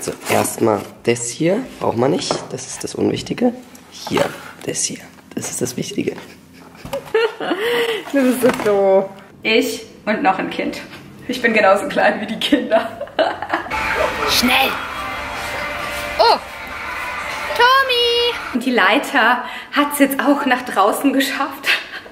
Also erstmal das hier, braucht man nicht, das ist das Unwichtige. Hier, das hier, das ist das Wichtige. Du bist so doof. Ich und noch ein Kind. Ich bin genauso klein wie die Kinder. Schnell! Oh! Tommy! Und die Leiter hat es jetzt auch nach draußen geschafft.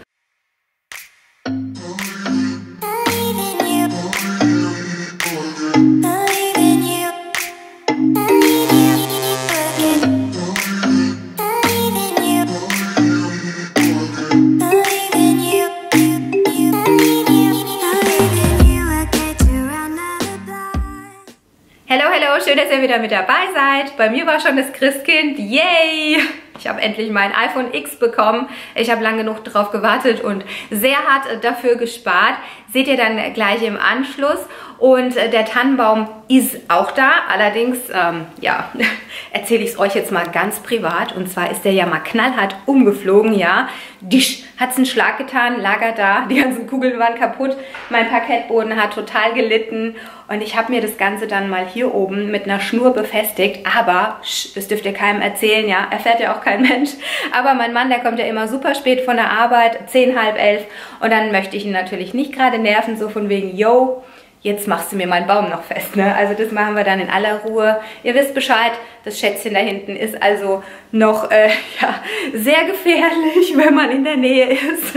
Schön, dass ihr wieder mit dabei seid. Bei mir war schon das Christkind. Yay! Ich habe endlich mein iPhone X bekommen. Ich habe lang genug darauf gewartet und sehr hart dafür gespart. Seht ihr dann gleich im Anschluss. Und der Tannenbaum ist auch da. Allerdings, ja, erzähle ich es euch jetzt mal ganz privat. Und zwar ist der ja mal knallhart umgeflogen, ja. Disch, hat es einen Schlag getan, lag er da. Die ganzen Kugeln waren kaputt. Mein Parkettboden hat total gelitten. Und ich habe mir das Ganze dann mal hier oben mit einer Schnur befestigt. Aber, das dürft ihr keinem erzählen, ja. Erfährt ja auch kein Mensch. Aber mein Mann, der kommt ja immer super spät von der Arbeit. 10, halb 11. Und dann möchte ich ihn natürlich nicht gerade nerven. So von wegen, yo, jetzt machst du mir meinen Baum noch fest, ne? Also das machen wir dann in aller Ruhe. Ihr wisst Bescheid, das Schätzchen da hinten ist also noch ja, sehr gefährlich, wenn man in der Nähe ist.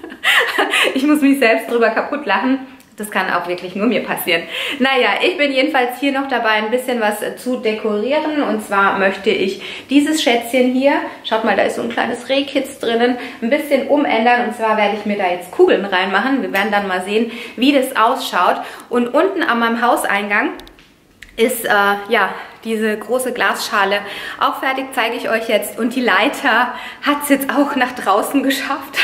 Ich muss mich selbst drüber kaputt lachen. Das kann auch wirklich nur mir passieren. Naja, ich bin jedenfalls hier noch dabei, ein bisschen was zu dekorieren. Und zwar möchte ich dieses Schätzchen hier, schaut mal, da ist so ein kleines Rehkitz drinnen, ein bisschen umändern. Und zwar werde ich mir da jetzt Kugeln reinmachen. Wir werden dann mal sehen, wie das ausschaut. Und unten an meinem Hauseingang ist ja diese große Glasschale auch fertig, zeige ich euch jetzt. Und die Leiter hat es jetzt auch nach draußen geschafft.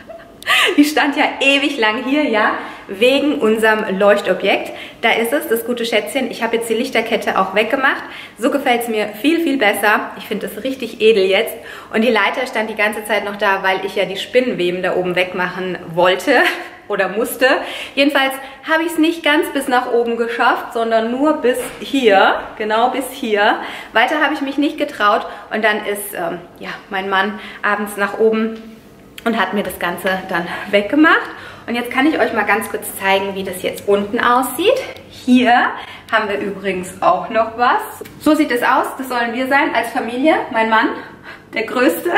Die stand ja ewig lang hier, ja, wegen unserem Leuchtobjekt. Da ist es, das gute Schätzchen. Ich habe jetzt die Lichterkette auch weggemacht. So gefällt es mir viel, viel besser. Ich finde das richtig edel jetzt. Und die Leiter stand die ganze Zeit noch da, weil ich ja die Spinnenweben da oben wegmachen wollte oder musste. Jedenfalls habe ich es nicht ganz bis nach oben geschafft, sondern nur bis hier, genau bis hier. Weiter habe ich mich nicht getraut. Und dann ist ja, mein Mann abends nach oben und hat mir das Ganze dann weggemacht. Und jetzt kann ich euch mal ganz kurz zeigen, wie das jetzt unten aussieht. Hier haben wir übrigens auch noch was. So sieht es aus, das sollen wir sein als Familie. Mein Mann, der Größte.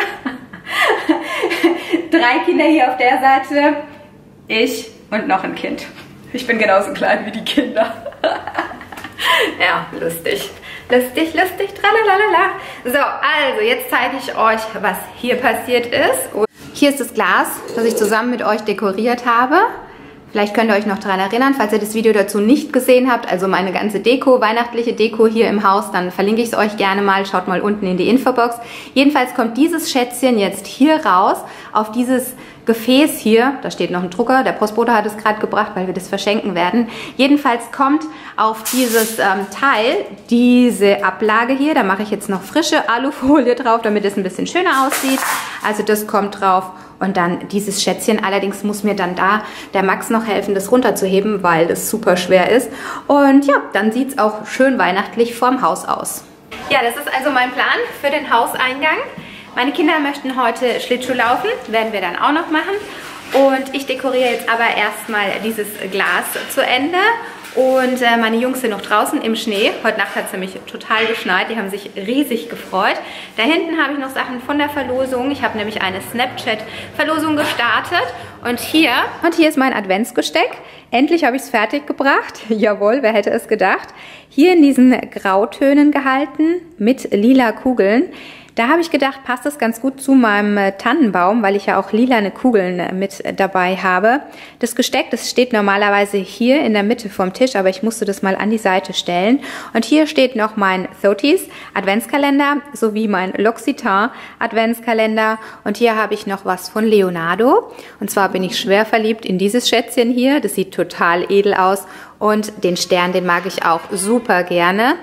3 Kinder hier auf der Seite. Ich und noch ein Kind. Ich bin genauso klein wie die Kinder. Ja, lustig. Lustig, lustig, tralalala. So, also jetzt zeige ich euch, was hier passiert ist. Hier ist das Glas, das ich zusammen mit euch dekoriert habe. Vielleicht könnt ihr euch noch daran erinnern, falls ihr das Video dazu nicht gesehen habt, also meine ganze Deko, weihnachtliche Deko hier im Haus, dann verlinke ich es euch gerne mal, schaut mal unten in die Infobox. Jedenfalls kommt dieses Schätzchen jetzt hier raus, auf dieses Gefäß hier, da steht noch ein Drucker, der Postbote hat es gerade gebracht, weil wir das verschenken werden. Jedenfalls kommt auf dieses Teil diese Ablage hier, da mache ich jetzt noch frische Alufolie drauf, damit es ein bisschen schöner aussieht. Also das kommt drauf. Und dann dieses Schätzchen, allerdings muss mir dann da der Max noch helfen, das runterzuheben, weil das super schwer ist. Und ja, dann sieht es auch schön weihnachtlich vorm Haus aus. Ja, das ist also mein Plan für den Hauseingang. Meine Kinder möchten heute Schlittschuh laufen, werden wir dann auch noch machen. Und ich dekoriere jetzt aber erstmal dieses Glas zu Ende. Und meine Jungs sind noch draußen im Schnee. Heute Nacht hat es nämlich total geschneit. Die haben sich riesig gefreut. Da hinten habe ich noch Sachen von der Verlosung. Ich habe nämlich eine Snapchat-Verlosung gestartet. Und hier ist mein Adventsgesteck. Endlich habe ich es fertig gebracht. Jawohl, wer hätte es gedacht. Hier in diesen Grautönen gehalten mit lila Kugeln. Da habe ich gedacht, passt das ganz gut zu meinem Tannenbaum, weil ich ja auch lilane Kugeln mit dabei habe. Das Gesteck, das steht normalerweise hier in der Mitte vom Tisch, aber ich musste das mal an die Seite stellen. Und hier steht noch mein 30s Adventskalender sowie mein L'Occitane Adventskalender. Und hier habe ich noch was von Leonardo. Und zwar bin ich schwer verliebt in dieses Schätzchen hier. Das sieht total edel aus. Und den Stern, den mag ich auch super gerne.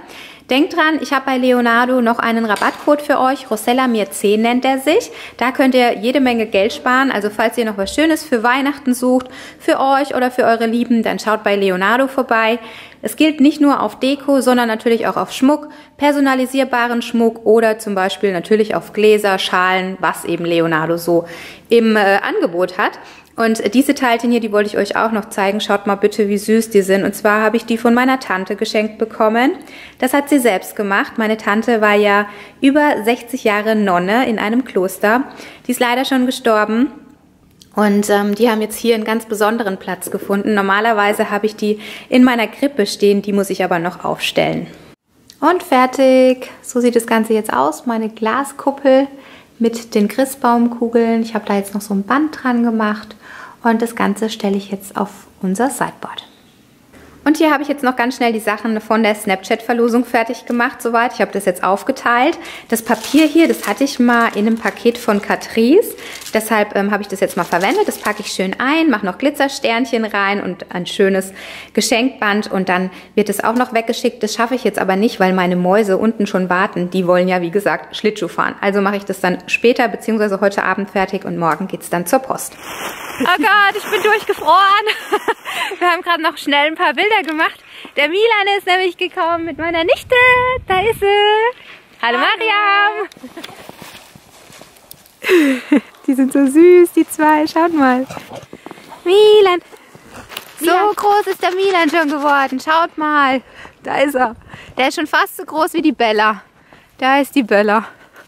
Denkt dran, ich habe bei Leonardo noch einen Rabattcode für euch. Rosella mir 10 nennt er sich. Da könnt ihr jede Menge Geld sparen. Also falls ihr noch was Schönes für Weihnachten sucht, für euch oder für eure Lieben, dann schaut bei Leonardo vorbei. Es gilt nicht nur auf Deko, sondern natürlich auch auf Schmuck, personalisierbaren Schmuck oder zum Beispiel natürlich auf Gläser, Schalen, was eben Leonardo so im Angebot hat. Und diese Teilchen hier, die wollte ich euch auch noch zeigen. Schaut mal bitte, wie süß die sind. Und zwar habe ich die von meiner Tante geschenkt bekommen. Das hat sie selbst gemacht. Meine Tante war ja über 60 Jahre Nonne in einem Kloster. Die ist leider schon gestorben. Und die haben jetzt hier einen ganz besonderen Platz gefunden. Normalerweise habe ich die in meiner Krippe stehen, die muss ich aber noch aufstellen. Und fertig. So sieht das Ganze jetzt aus. Meine Glaskuppel mit den Christbaumkugeln. Ich habe da jetzt noch so ein Band dran gemacht. Und das Ganze stelle ich jetzt auf unser Sideboard. Und hier habe ich jetzt noch ganz schnell die Sachen von der Snapchat-Verlosung fertig gemacht, soweit. Ich habe das jetzt aufgeteilt. Das Papier hier, das hatte ich mal in einem Paket von Catrice. Deshalb habe ich das jetzt mal verwendet. Das packe ich schön ein, mache noch Glitzersternchen rein und ein schönes Geschenkband. Und dann wird es auch noch weggeschickt. Das schaffe ich jetzt aber nicht, weil meine Mäuse unten schon warten. Die wollen ja, wie gesagt, Schlittschuh fahren. Also mache ich das dann später bzw. heute Abend fertig und morgen geht es dann zur Post. Oh Gott, ich bin durchgefroren. Wir haben gerade noch schnell ein paar Bilder gemacht. Der Milan ist nämlich gekommen mit meiner Nichte. Da ist sie. Hallo Mariam. Die sind so süß, die zwei. Schaut mal. Milan. So groß ist der Milan schon geworden. Schaut mal. Da ist er. Der ist schon fast so groß wie die Bella. Da ist die Bella.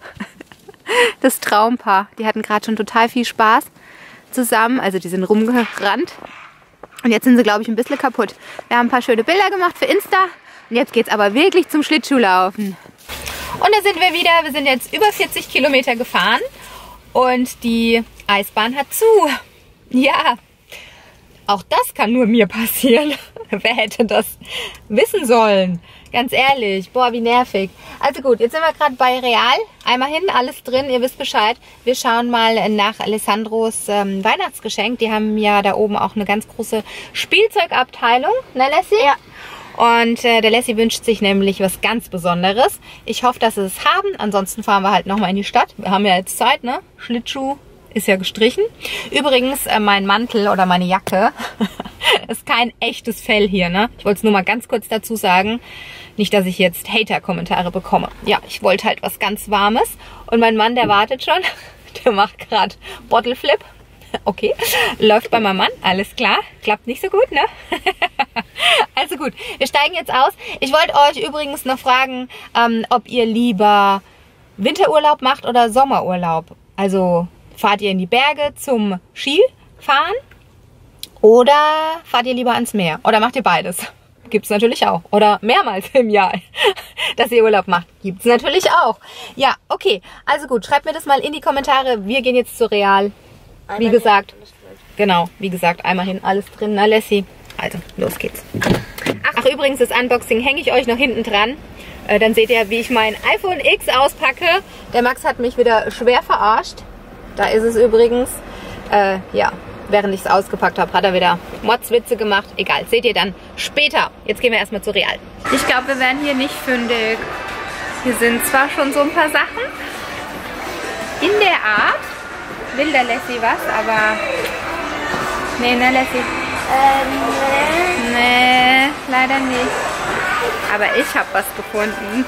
Das Traumpaar. Die hatten gerade schon total viel Spaß zusammen. Also die sind rumgerannt. Und jetzt sind sie, glaube ich, ein bisschen kaputt. Wir haben ein paar schöne Bilder gemacht für Insta. Und jetzt geht es aber wirklich zum Schlittschuhlaufen. Und da sind wir wieder. Wir sind jetzt über 40 Kilometer gefahren. Und die Eisbahn hat zu. Ja, auch das kann nur mir passieren. Wer hätte das wissen sollen? Ganz ehrlich, boah, wie nervig. Also gut, jetzt sind wir gerade bei Real. Einmal hin, alles drin, ihr wisst Bescheid. Wir schauen mal nach Alessandros Weihnachtsgeschenk. Die haben ja da oben auch eine ganz große Spielzeugabteilung. Ne, Lassie? Ja. Und der Lassie wünscht sich nämlich was ganz Besonderes. Ich hoffe, dass sie es haben. Ansonsten fahren wir halt nochmal in die Stadt. Wir haben ja jetzt Zeit, ne? Schlittschuh ist ja gestrichen. Übrigens, mein Mantel oder meine Jacke ist kein echtes Fell hier, ne? Ich wollte es nur mal ganz kurz dazu sagen. Nicht, dass ich jetzt Hater-Kommentare bekomme. Ja, ich wollte halt was ganz Warmes. Und mein Mann, der wartet schon. Der macht gerade Bottle Flip. Okay, läuft bei meinem Mann, alles klar. Klappt nicht so gut, ne? Also gut, wir steigen jetzt aus. Ich wollte euch übrigens noch fragen, ob ihr lieber Winterurlaub macht oder Sommerurlaub. Also fahrt ihr in die Berge zum Skifahren oder fahrt ihr lieber ans Meer? Oder macht ihr beides? Gibt es natürlich auch. Oder mehrmals im Jahr, dass ihr Urlaub macht. Gibt es natürlich auch. Ja, okay. Also gut, schreibt mir das mal in die Kommentare. Wir gehen jetzt zu Real. Wie gesagt, genau, wie gesagt, einmal hin, alles drin, na Lassie. Also, los geht's. Ach, übrigens, das Unboxing hänge ich euch noch hinten dran. Dann seht ihr, wie ich mein iPhone X auspacke. Der Max hat mich wieder schwer verarscht. Da ist es übrigens. Ja, während ich es ausgepackt habe, hat er wieder Motzwitze gemacht. Egal, seht ihr dann später. Jetzt gehen wir erstmal zu Real. Ich glaube, wir werden hier nicht fündig. Hier sind zwar schon so ein paar Sachen in der Art. Will der Lassie was, aber... Nee, ne Lassie? Nee, leider nicht. Aber ich habe was gefunden.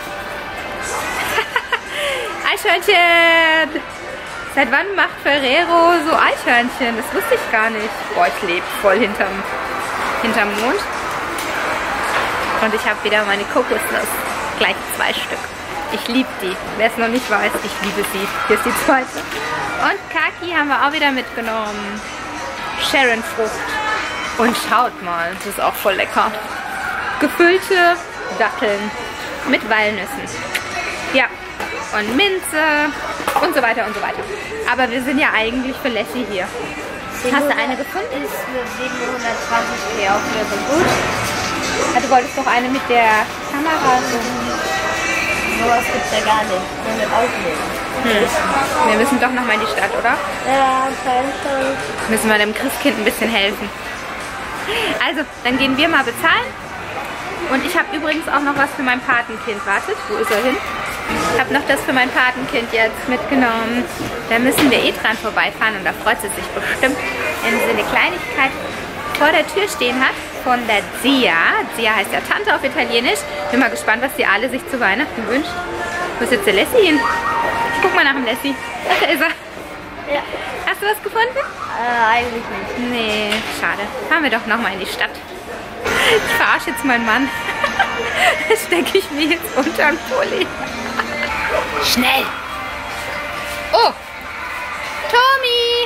Eichhörnchen! Seit wann macht Ferrero so Eichhörnchen? Das wusste ich gar nicht. Boah, ich lebe voll hinterm Mond. Und ich habe wieder meine Kokosnuss. Gleich 2 Stück. Ich liebe die. Wer es noch nicht weiß, ich liebe sie. Hier ist die zweite. Und Kaki haben wir auch wieder mitgenommen. Sharon-Frucht. Und schaut mal, das ist auch voll lecker. Gefüllte Datteln mit Walnüssen. Ja, und Minze und so weiter und so weiter. Aber wir sind ja eigentlich für Lassie hier. Hast du eine gefunden? Ist eine 720p Auflösung gut. Ja, du wolltest doch eine mit der Kamera so. Sowas gibt es ja gar nicht. Nur mit Auflösung. Wir müssen doch noch mal in die Stadt, oder? Ja, schon. Müssen wir dem Christkind ein bisschen helfen. Also, dann gehen wir mal bezahlen Und ich habe übrigens auch noch was für mein Patenkind. Wartet, wo ist er hin? Ich habe noch das für mein Patenkind jetzt mitgenommen. Da müssen wir eh dran vorbeifahren und da freut sie sich bestimmt, wenn sie eine Kleinigkeit vor der Tür stehen hat von der Zia. Zia heißt ja Tante auf Italienisch. Bin mal gespannt, was sie alle sich zu Weihnachten wünscht. Wo ist jetzt der Lassie hin? Ich guck mal nach dem Lassie. Ach, da ist er. Ja. Hast du was gefunden? Eigentlich nicht. Nee, schade. Fahren wir doch nochmal in die Stadt. Ich verarsche jetzt meinen Mann. Da stecke ich mir jetzt unter den Pulli. Schnell! Oh! Tommy!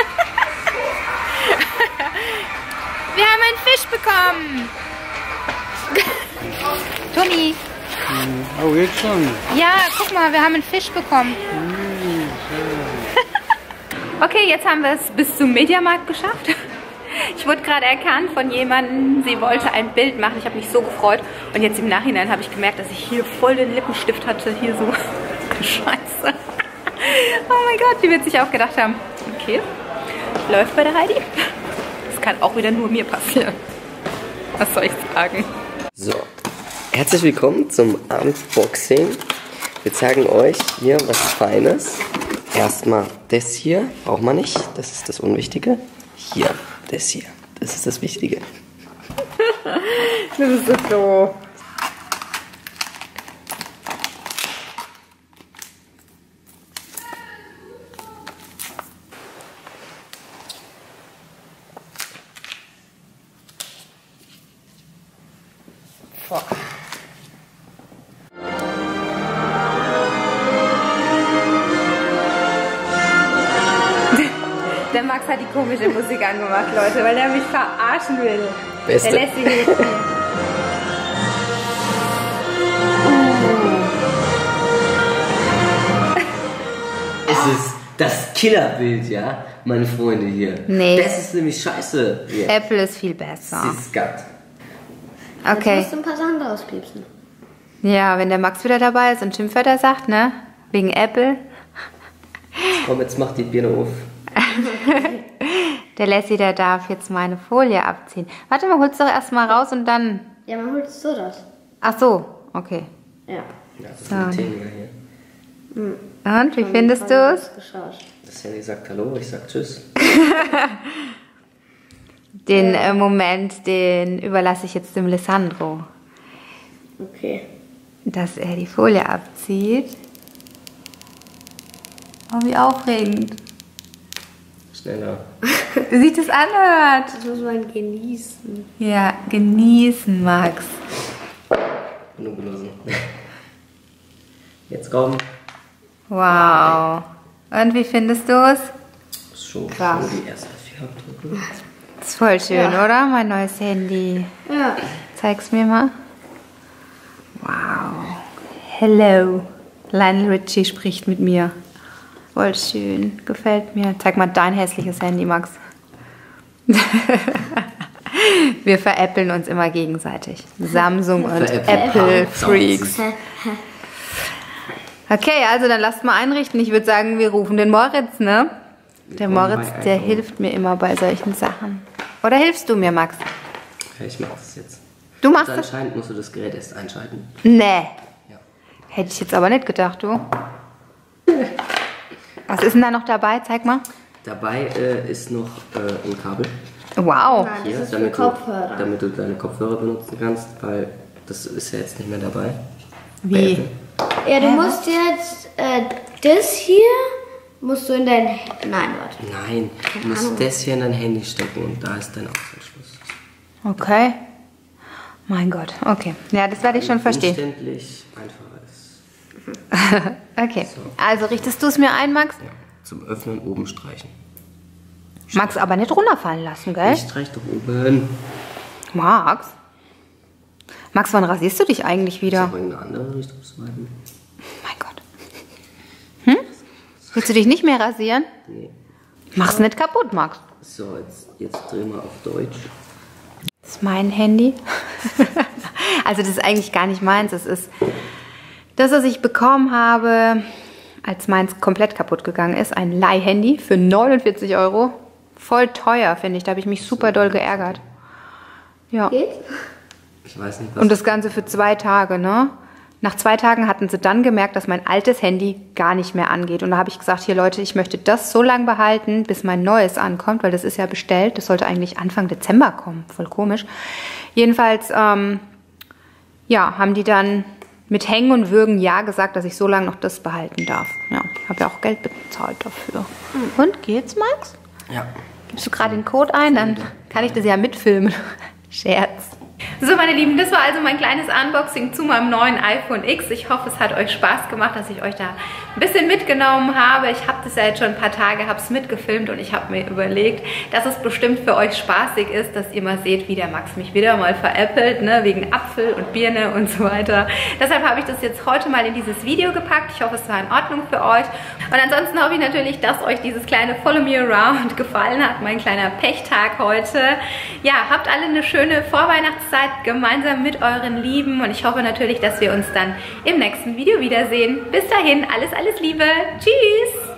Wir haben einen Fisch bekommen! Tommy! Oh, jetzt schon. Ja, guck mal, wir haben einen Fisch bekommen. Okay, jetzt haben wir es bis zum Mediamarkt geschafft. Ich wurde gerade erkannt von jemandem, sie wollte ein Bild machen. Ich habe mich so gefreut. Und jetzt im Nachhinein habe ich gemerkt, dass ich hier voll den Lippenstift hatte. Hier so. Scheiße. Oh mein Gott, die wird sich auch gedacht haben, okay, läuft bei der Heidi. Das kann auch wieder nur mir passieren. Was soll ich sagen? So, herzlich willkommen zum Unboxing. Wir zeigen euch hier was Feines. Erstmal das hier, braucht man nicht, das ist das Unwichtige. Hier, das hier, das ist das Wichtige. Das ist so. Der Max hat die komische Musik angemacht, Leute, weil er mich verarschen will. Beste. Der lässt sich nicht spielen. Es ist das Killerbild, ja, meine Freunde hier. Nee. Das ist nämlich scheiße. Hier. Apple ist viel besser. Das ist gatt. Okay. Jetzt musst du ein paar Sachen rauspiepsen. Ja, wenn der Max wieder dabei ist und Schimpfwörter sagt, ne? Wegen Apple. Komm, jetzt mach die Birne auf. Der Lassie, der darf jetzt meine Folie abziehen. Warte mal, hol's doch erstmal raus und dann... Ja, man holt so das. Ach so, okay. Ja. Ja, das ist ein Thema hier. Und, wie findest du es? Das Handy sagt Hallo, ich sag Tschüss. Den Moment, den überlasse ich jetzt dem Alessandro. Okay. Dass er die Folie abzieht. Oh, wie aufregend. Schneller. Wie sich das anhört. Das muss man genießen. Ja, genießen, Max. Nur benutzen. Jetzt komm. Wow. Und wie findest du es? Schon Krass. die ersten Fingerabdrücke. Das ist voll schön, oder? Mein neues Handy. Ja. Zeig's mir mal. Wow. Hello. Lionel Richie spricht mit mir. Voll schön. Gefällt mir. Zeig mal dein hässliches Handy, Max. Wir veräppeln uns immer gegenseitig. Samsung und Apple Freaks. Okay, also dann lasst mal einrichten. Ich würde sagen, wir rufen den Moritz, ne? Der Moritz, der hilft mir immer bei solchen Sachen. Oder hilfst du mir, Max? Ja, ich mach das jetzt. Du machst Also das? anscheinend musst du das Gerät erst einschalten. Nee. Ja. Hätte ich jetzt aber nicht gedacht, du. Was ist denn da noch dabei? Zeig mal. Dabei ist noch ein Kabel. Wow. Nein, Hier, das ist für Kopfhörer. damit du deine Kopfhörer benutzen kannst, weil das ist ja jetzt nicht mehr dabei. Wie? Ja, du musst jetzt das hier musst du in dein... Nein, warte. Nein, du musst das hier in dein Handy stecken und da ist dein Ausgangsschluss. Okay. Mein Gott. Okay. Ja, das werde ich schon verstehen. Umständlich einfacher ist. Okay. Also richtest du es mir ein, Max? Ja, zum Öffnen oben streichen. Max aber nicht runterfallen lassen, gell? Ich streich doch oben. Max? Max, wann rasierst du dich eigentlich wieder? Ist auch irgendeine andere Richtung swipen? Mein Gott. Hm? Willst du dich nicht mehr rasieren? Nee. Mach's nicht kaputt, Max. So, jetzt drehen wir auf Deutsch. Das ist mein Handy. Also das ist eigentlich gar nicht meins. Das ist das, was ich bekommen habe, als meins komplett kaputt gegangen ist. Ein Leihhandy für 49 €. Voll teuer, finde ich. Da habe ich mich super doll geärgert. Ja. Geht? Ich weiß nicht, was... Und das Ganze für 2 Tage, ne? Nach 2 Tagen hatten sie dann gemerkt, dass mein altes Handy gar nicht mehr angeht. Und da habe ich gesagt, hier Leute, ich möchte das so lange behalten, bis mein neues ankommt, weil das ist ja bestellt. Das sollte eigentlich Anfang Dezember kommen. Voll komisch. Jedenfalls, ja, haben die dann mit Hängen und Würgen ja gesagt, dass ich so lange noch das behalten darf. Ja, habe ja auch Geld bezahlt dafür. Und, geht's, Max? Ja. Gibst du gerade den Code ein, dann kann ich das ja mitfilmen. Scherz. So, meine Lieben, das war also mein kleines Unboxing zu meinem neuen iPhone X. Ich hoffe, es hat euch Spaß gemacht, dass ich euch da ein bisschen mitgenommen habe. Ich habe das ja jetzt schon ein paar Tage, habe es mitgefilmt und ich habe mir überlegt, dass es bestimmt für euch spaßig ist, dass ihr mal seht, wie der Max mich wieder mal veräppelt, ne, wegen Apfel und Birne und so weiter. Deshalb habe ich das jetzt heute mal in dieses Video gepackt. Ich hoffe, es war in Ordnung für euch. Und ansonsten hoffe ich natürlich, dass euch dieses kleine Follow Me Around gefallen hat, mein kleiner Pechtag heute. Ja, habt alle eine schöne Vorweihnachtszeit gemeinsam mit euren Lieben und ich hoffe natürlich, dass wir uns dann im nächsten Video wiedersehen. Bis dahin, alles Liebe. Tschüss!